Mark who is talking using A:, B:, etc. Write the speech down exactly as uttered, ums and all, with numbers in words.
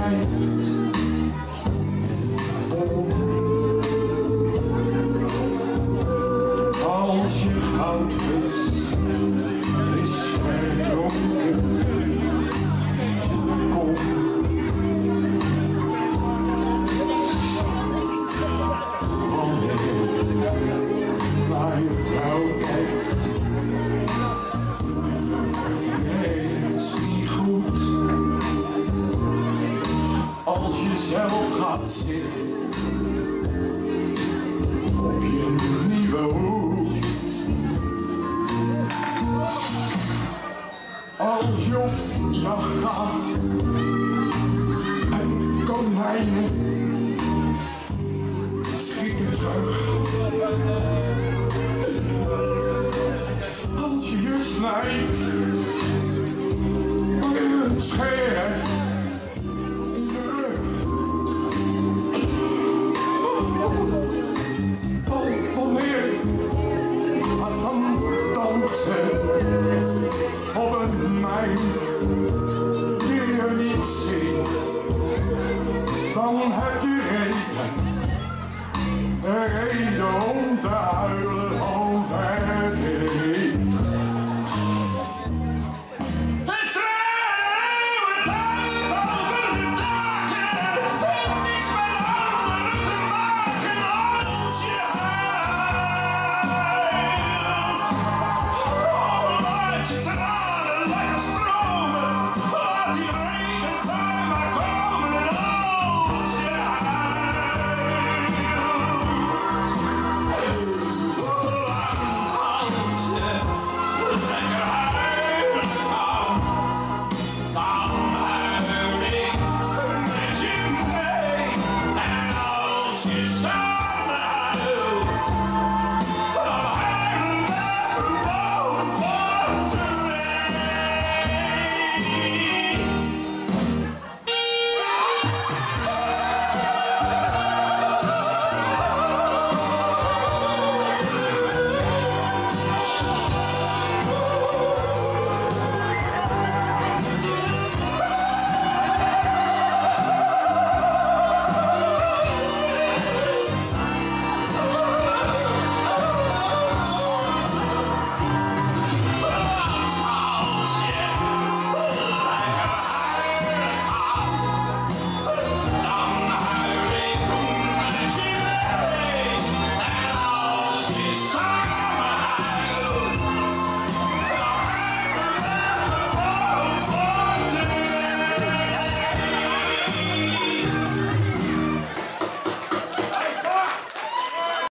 A: drijft om. Als je goudvis is verdronken, kom. Naar je vrouw kijkt, is niet goed. Als je zelf gaat zitten op je nieuwe hoed. Als je op jacht gaat en konijnen schieten terug. Als je je snijdt met een scheer in je rug. Wanneer gaat van dansen op een mijn die je niet ziet, dan heb je reden.